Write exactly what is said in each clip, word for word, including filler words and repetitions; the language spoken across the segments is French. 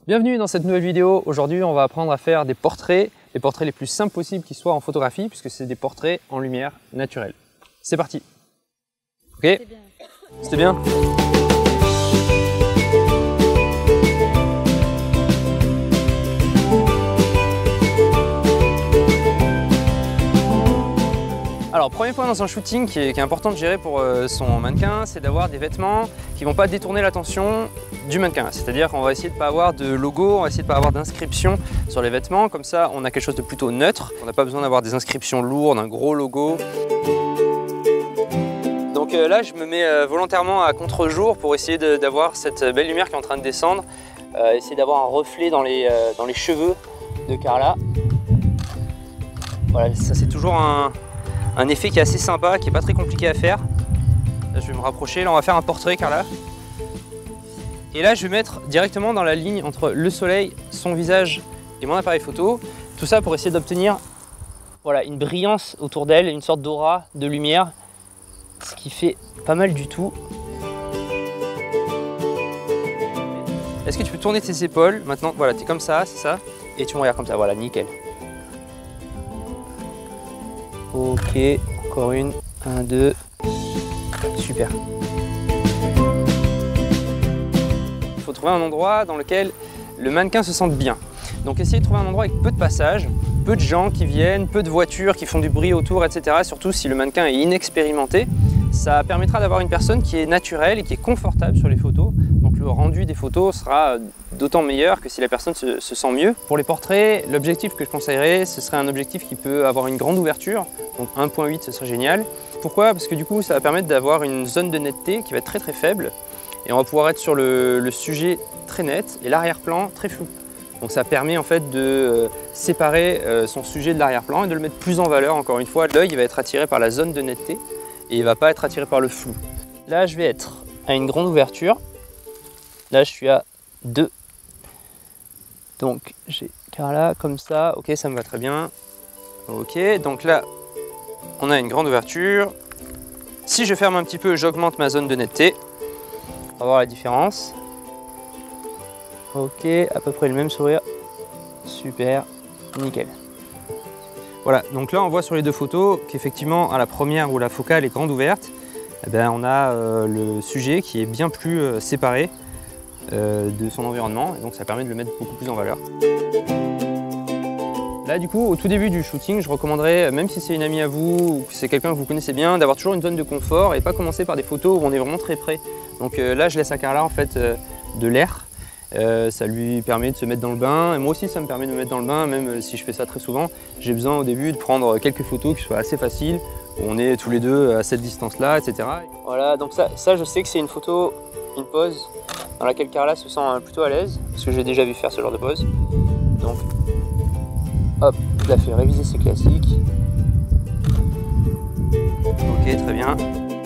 Bienvenue dans cette nouvelle vidéo. Aujourd'hui, on va apprendre à faire des portraits, les portraits les plus simples possibles qui soient en photographie, puisque c'est des portraits en lumière naturelle. C'est parti. Ok? C'était bien. Alors, premier point dans un shooting qui est, qui est important de gérer pour euh, son mannequin, c'est d'avoir des vêtements qui ne vont pas détourner l'attention du mannequin. C'est-à-dire qu'on va essayer de ne pas avoir de logo, on va essayer de ne pas avoir d'inscription sur les vêtements. Comme ça, on a quelque chose de plutôt neutre. On n'a pas besoin d'avoir des inscriptions lourdes, un gros logo. Donc euh, là, je me mets euh, volontairement à contre-jour pour essayer d'avoir cette belle lumière qui est en train de descendre. Euh, essayer d'avoir un reflet dans les, euh, dans les cheveux de Carla. Voilà, ça c'est toujours un... Un effet qui est assez sympa, qui n'est pas très compliqué à faire. Là, je vais me rapprocher. Là, on va faire un portrait, Carla. Et là, je vais mettre directement dans la ligne entre le soleil, son visage et mon appareil photo. Tout ça pour essayer d'obtenir voilà, une brillance autour d'elle, une sorte d'aura, de lumière. Ce qui fait pas mal du tout. Est-ce que tu peux tourner tes épaules? Maintenant, voilà, tu es comme ça, c'est ça. Et tu me regardes comme ça, voilà, nickel. Ok, encore une, un, deux, super. Il faut trouver un endroit dans lequel le mannequin se sente bien. Donc essayez de trouver un endroit avec peu de passages, peu de gens qui viennent, peu de voitures qui font du bruit autour, et cetera. Surtout si le mannequin est inexpérimenté, ça permettra d'avoir une personne qui est naturelle et qui est confortable sur les photos. Donc le rendu des photos sera d'autant meilleur que si la personne se, se sent mieux. Pour les portraits, l'objectif que je conseillerais, ce serait un objectif qui peut avoir une grande ouverture. Donc un point huit, ce serait génial. Pourquoi? Parce que du coup, ça va permettre d'avoir une zone de netteté qui va être très très faible. Et on va pouvoir être sur le, le sujet très net et l'arrière-plan très flou. Donc ça permet en fait de euh, séparer euh, son sujet de l'arrière-plan et de le mettre plus en valeur. Encore une fois, l'œil va être attiré par la zone de netteté et il ne va pas être attiré par le flou. Là, je vais être à une grande ouverture. Là, je suis à deux. Donc, j'ai Carla comme ça. Ok, ça me va très bien. Ok, donc là, on a une grande ouverture. Si je ferme un petit peu, j'augmente ma zone de netteté. On va voir la différence. Ok, à peu près le même sourire. Super, nickel. Voilà, donc là, on voit sur les deux photos qu'effectivement, à la première où la focale est grande ouverte, eh bien, on a euh, le sujet qui est bien plus euh, séparé euh, de son environnement. Et donc, ça permet de le mettre beaucoup plus en valeur. Là, du coup, au tout début du shooting, je recommanderais, même si c'est une amie à vous ou que c'est quelqu'un que vous connaissez bien, d'avoir toujours une zone de confort et pas commencer par des photos où on est vraiment très près. Donc euh, là, je laisse à Carla en fait euh, de l'air. Euh, ça lui permet de se mettre dans le bain. Et moi aussi, ça me permet de me mettre dans le bain, même si je fais ça très souvent. J'ai besoin au début de prendre quelques photos qui soient assez faciles, où on est tous les deux à cette distance-là, et cetera. Voilà, donc ça, ça, je sais que c'est une photo, une pose dans laquelle Carla se sent plutôt à l'aise, parce que j'ai déjà vu faire ce genre de pose. Donc, hop, je la fais réviser ses classiques. Ok, très bien.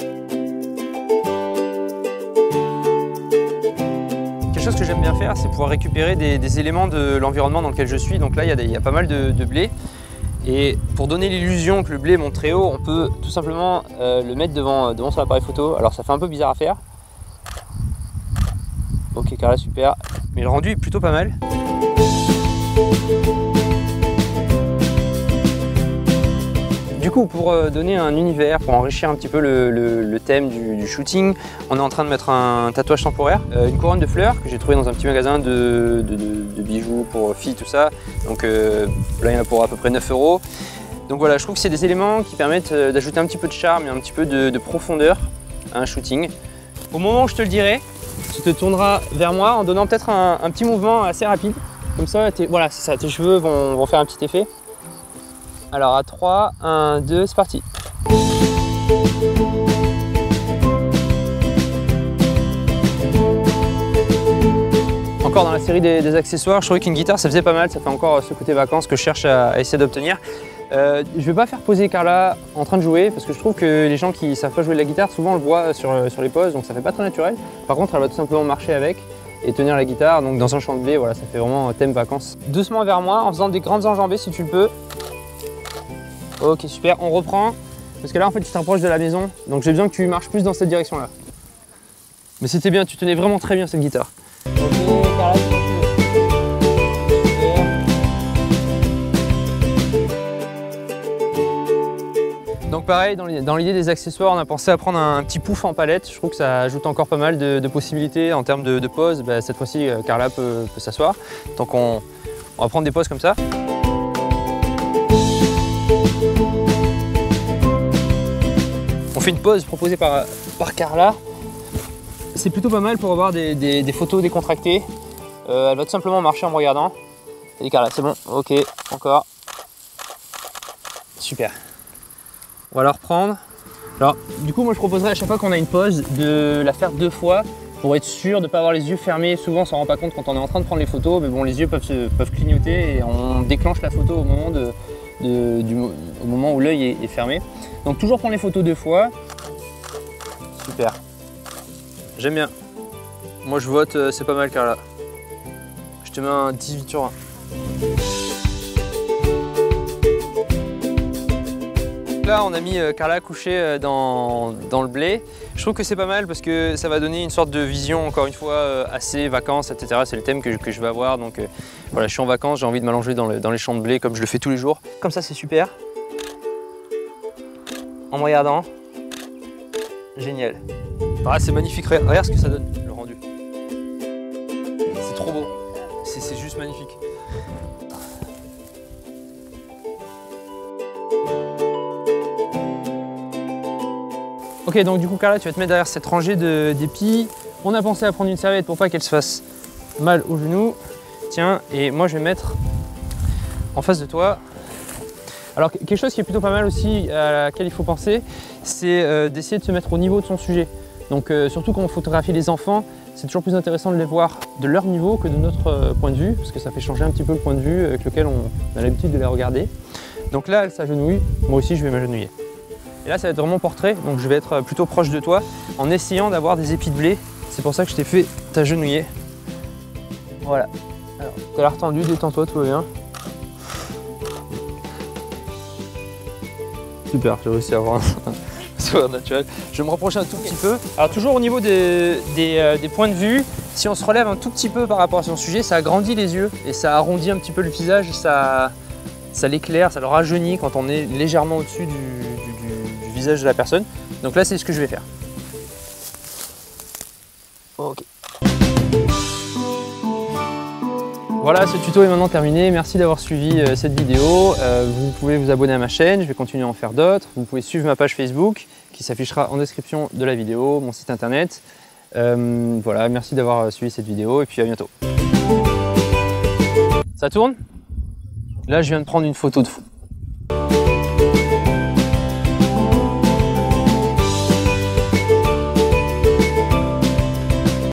Quelque chose que j'aime bien faire, c'est pouvoir récupérer des, des éléments de l'environnement dans lequel je suis. Donc là, il y a, des, il y a pas mal de, de blé. Et pour donner l'illusion que le blé monte très haut, on peut tout simplement euh, le mettre devant, devant son appareil photo. Alors ça fait un peu bizarre à faire. Ok, Carla, super. Mais le rendu est plutôt pas mal. Du coup, pour donner un univers, pour enrichir un petit peu le, le, le thème du, du shooting, on est en train de mettre un tatouage temporaire, euh, une couronne de fleurs que j'ai trouvé dans un petit magasin de, de, de, de bijoux pour filles, tout ça. Donc euh, là, il y en a pour à peu près neuf euros. Donc voilà, je trouve que c'est des éléments qui permettent d'ajouter un petit peu de charme et un petit peu de, de profondeur à un shooting. Au moment où je te le dirai, tu te tourneras vers moi en donnant peut-être un, un petit mouvement assez rapide. Comme ça, voilà, c'est ça, tes cheveux vont, vont faire un petit effet. Alors à trois, un, deux, c'est parti. Encore dans la série des, des accessoires, je trouvais qu'une guitare ça faisait pas mal, ça fait encore ce côté vacances que je cherche à, à essayer d'obtenir. Euh, je ne vais pas faire poser Carla en train de jouer parce que je trouve que les gens qui ne savent pas jouer de la guitare, souvent on le voit sur, sur les poses, donc ça fait pas très naturel. Par contre, elle va tout simplement marcher avec et tenir la guitare, donc dans un champ de blé, voilà, ça fait vraiment thème vacances. Doucement vers moi, en faisant des grandes enjambées si tu le peux. Ok, super, on reprend, parce que là en fait tu t'approches de la maison, donc j'ai besoin que tu marches plus dans cette direction-là. Mais c'était bien, tu tenais vraiment très bien cette guitare. Ok, Carla, tu continues. pareil, dans l'idée des accessoires, on a pensé à prendre un, un petit pouf en palette. Je trouve que ça ajoute encore pas mal de, de possibilités en termes de, de pose. Bah, cette fois-ci, Carla peut, peut s'asseoir. Donc on, on va prendre des poses comme ça. On fait une pose proposée par, par Carla. C'est plutôt pas mal pour avoir des, des, des photos décontractées. Euh, elle va tout simplement marcher en me regardant. Et Carla, c'est bon, ok, encore. Super. On va la reprendre. Alors, du coup, moi je proposerais à chaque fois qu'on a une pause de la faire deux fois pour être sûr de ne pas avoir les yeux fermés. Souvent, on s'en rend pas compte quand on est en train de prendre les photos, mais bon, les yeux peuvent, se, peuvent clignoter et on déclenche la photo au moment, de, de, du, au moment où l'œil est, est fermé. Donc, toujours prendre les photos deux fois. Super. J'aime bien. Moi, je vote, c'est pas mal, Carla. Je te mets un dix-huit sur vingt. Là, on a mis Carla couchée dans, dans le blé. Je trouve que c'est pas mal parce que ça va donner une sorte de vision, encore une fois, assez vacances, et cetera. C'est le thème que je, que je vais avoir. Donc voilà, je suis en vacances, j'ai envie de m'allonger dans, le, dans les champs de blé comme je le fais tous les jours. Comme ça, c'est super. En me regardant. Génial. Ah, c'est magnifique. Regarde ce que ça donne, le rendu. C'est trop beau. C'est juste magnifique. Ok, donc du coup Carla, tu vas te mettre derrière cette rangée d'épis. On a pensé à prendre une serviette pour pas qu'elle se fasse mal au genou. Tiens, et moi je vais mettre en face de toi. Alors quelque chose qui est plutôt pas mal aussi, à laquelle il faut penser, c'est euh, d'essayer de se mettre au niveau de son sujet. Donc euh, surtout quand on photographie les enfants, c'est toujours plus intéressant de les voir de leur niveau que de notre euh, point de vue, parce que ça fait changer un petit peu le point de vue avec lequel on a l'habitude de les regarder. Donc là, elle s'agenouille, moi aussi je vais m'agenouiller. Et là, ça va être vraiment portrait, donc je vais être plutôt proche de toi en essayant d'avoir des épis de blé. C'est pour ça que je t'ai fait t'agenouiller. Voilà. Alors, t'as l'air tendu, détends-toi, tout va bien. Super, j'ai réussi à avoir un sourire naturel. Je vais me rapprocher un tout petit peu. Alors toujours au niveau des, des, euh, des points de vue, si on se relève un tout petit peu par rapport à son sujet, ça agrandit les yeux et ça arrondit un petit peu le visage, ça, ça l'éclaire, ça le rajeunit quand on est légèrement au-dessus du, du, du, du visage de la personne. Donc là, c'est ce que je vais faire. Ok. Voilà, ce tuto est maintenant terminé. Merci d'avoir suivi euh, cette vidéo. Euh, vous pouvez vous abonner à ma chaîne, je vais continuer à en faire d'autres. Vous pouvez suivre ma page Facebook qui s'affichera en description de la vidéo, mon site internet. Euh, voilà, merci d'avoir suivi cette vidéo et puis à bientôt. Ça tourne? Là, je viens de prendre une photo de fou.